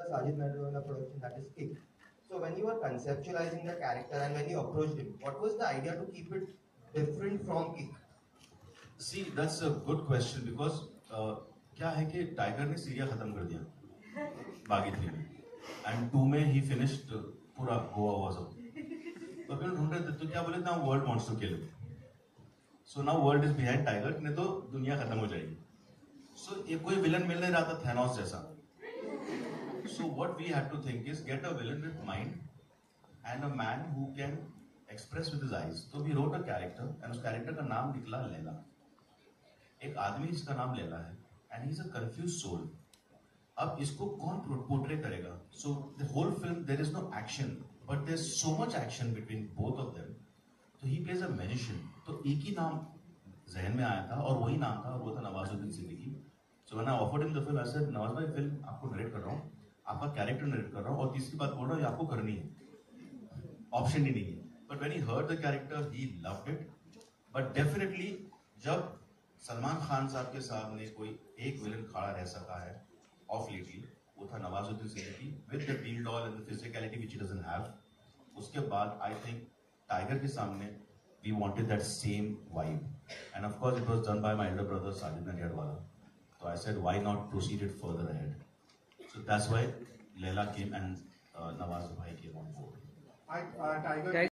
Sajid Nadiwala production, that is Kick. So when you were conceptualizing the character and when you approached him, what was the idea to keep it different from Kick? See, that's a good question because क्या है कि tiger ने Syria खत्म कर दिया बागी 3 में and 2 में ही फिनिश्ड पूरा गोवा वाज अप. तो फिर ढूंढ रहे थे तो क्या बोले ना world wants to kill him. So now world is behind Tiger, नहीं तो दुनिया खत्म हो जाएगी. सो ये कोई विलन मिल नहीं रहा था थैनोस जैसा. So what we had to think is get a villain with mind and a man who can express with his eyes. तो we wrote a character and उस कैरेक्टर का नाम निकला लैला. एक आदमी जिसका नाम लैला है and he is a confuse soul. अब इसको कौन पोर्ट्रे करेगा? So the whole film there is no action but there is so much action between both of them. तो ही प्लेज अ मैजिशियन. तो एक ही नाम जहन में आया था और वही नाम था और वो था Nawazuddin Siddiqui. So when I offered him the film I said Nawaz भाई फिल्म आपको नरेट कर रहा हूँ, आपका कैरेक्टर नरेट कर रहा हूँ और तीसरी बात बोल रहा हूँ ये आपको करनी है, ऑप्शन ही नहीं है. But when he heard the character he loved it. But definitely जब सलमान खान साहब के सामने कोई एक विलन खड़ा रह सका है ऑफ लेटली, वो था नवाजुद्दीन सिद्दीकी विद द डील डॉल and the physicality which he doesn't have. उसके बाद आई थिंक टाइगर के सामने we wanted that same vibe and of course it was done by my elder brother Sajid Nadiadwala. तो I said why not proceed it further ahead. So that's why Laila came and Nawaz भाई came on board. Tiger